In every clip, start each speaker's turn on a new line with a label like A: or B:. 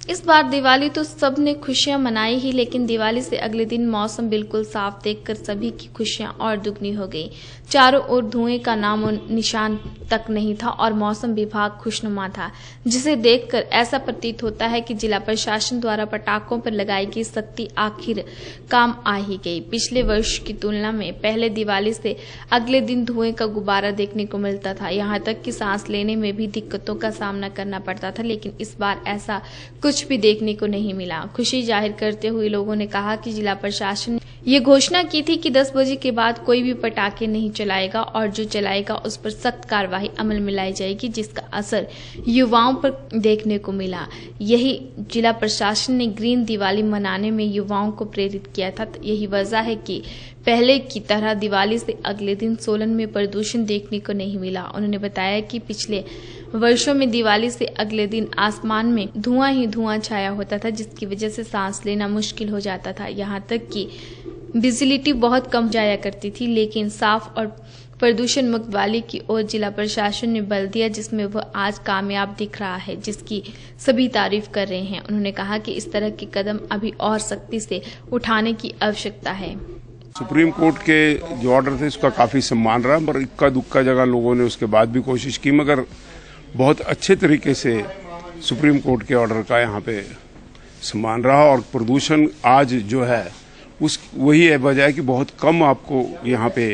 A: इस बार दिवाली तो सबने खुशियां मनाई ही, लेकिन दिवाली से अगले दिन मौसम बिल्कुल साफ देखकर सभी की खुशियां और दुगनी हो गई। चारों ओर धुएं का नामो निशान तक नहीं था और मौसम विभाग खुशनुमा था, जिसे देखकर ऐसा प्रतीत होता है कि जिला प्रशासन द्वारा पटाखों पर लगाई गई सख्ती आखिर काम आ ही गई। पिछले वर्ष की तुलना में पहले दिवाली से अगले दिन धुएं का गुब्बारा देखने को मिलता था, यहाँ तक कि सांस लेने में भी दिक्कतों का सामना करना पड़ता था, लेकिन इस बार ऐसा कुछ भी देखने को नहीं मिला। खुशी जाहिर करते हुए लोगों ने कहा कि जिला प्रशासन ने ये घोषणा की थी कि 10 बजे के बाद कोई भी पटाखे नहीं चलाएगा और जो चलाएगा उस पर सख्त कार्रवाई अमल में लाई जाएगी, जिसका असर युवाओं पर देखने को मिला। यही जिला प्रशासन ने ग्रीन दिवाली मनाने में युवाओं को प्रेरित किया था। यही वजह है कि पहले की तरह दिवाली से अगले दिन सोलन में प्रदूषण देखने को नहीं मिला। उन्होंने बताया कि पिछले वर्षों में दिवाली से अगले दिन आसमान में धुआं ही धुआं छाया होता था, जिसकी वजह से सांस लेना मुश्किल हो जाता था। यहाँ तक कि विजिबिलिटी बहुत कम जाया करती थी, लेकिन साफ और प्रदूषण मुक्त दिवाली की ओर जिला प्रशासन ने बल दिया, जिसमें वह आज कामयाब दिख रहा है, जिसकी सभी तारीफ कर रहे हैं। उन्होंने कहा कि इस तरह के कदम अभी और सख्ती से उठाने की आवश्यकता है।
B: सुप्रीम कोर्ट के जो ऑर्डर थे उसका काफी सम्मान रहा, पर इक्का दुक्का जगह लोगों ने उसके बाद भी कोशिश की, मगर बहुत अच्छे तरीके से सुप्रीम कोर्ट के ऑर्डर का यहाँ पे सम्मान रहा और प्रदूषण आज जो है उस वही वजह है कि बहुत कम आपको यहाँ पे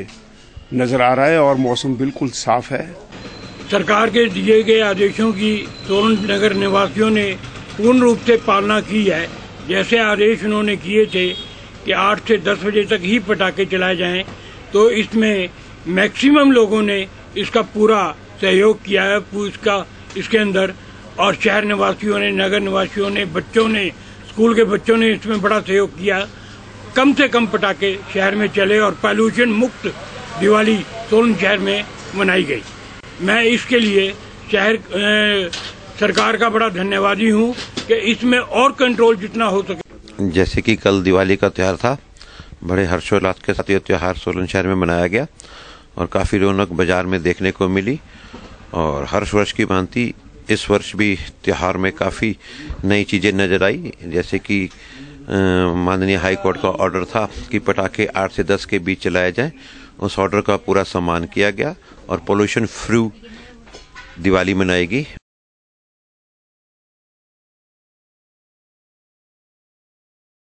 B: नजर आ रहा है और मौसम बिल्कुल साफ है।
C: सरकार के दिए गए आदेशों की सोलन नगर निवासियों ने पूर्ण रूप से पालना की है। जैसे आदेश उन्होंने किए थे कि 8 से 10 बजे तक ही पटाखे चलाए जाएं, तो इसमें मैक्सिमम लोगों ने इसका पूरा सहयोग किया है इसके अंदर, और शहर निवासियों ने, नगर निवासियों ने, बच्चों ने, स्कूल के बच्चों ने इसमें बड़ा सहयोग किया। कम से कम पटाखे शहर में चले और पॉल्यूशन मुक्त दिवाली सोलन शहर में मनाई गई। मैं इसके लिए शहर सरकार का बड़ा धन्यवादी हूँ कि इसमें और कंट्रोल जितना हो सके।
D: जैसे कि कल दिवाली का त्यौहार था, बड़े हर्षोल्लास के साथ ये त्यौहार सोलन शहर में मनाया गया और काफी रौनक बाजार में देखने को मिली। और हर वर्ष की भांति इस वर्ष भी त्योहार में काफी नई चीजें नजर आई, जैसे कि माननीय हाई कोर्ट का ऑर्डर था कि पटाखे 8 से 10 के बीच चलाए जाएं। उस ऑर्डर का पूरा सम्मान किया गया और पोल्यूशन फ्री दिवाली मनाएगी।